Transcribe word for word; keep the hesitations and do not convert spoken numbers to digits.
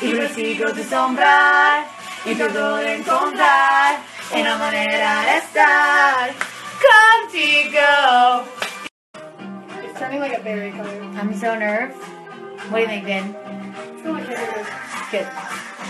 y persigo tu sombra y trato de encontrar una manera de estar contigo. It's turning like a berry color. I'm so nervous. What do you think, Ben? It's going like this. Good.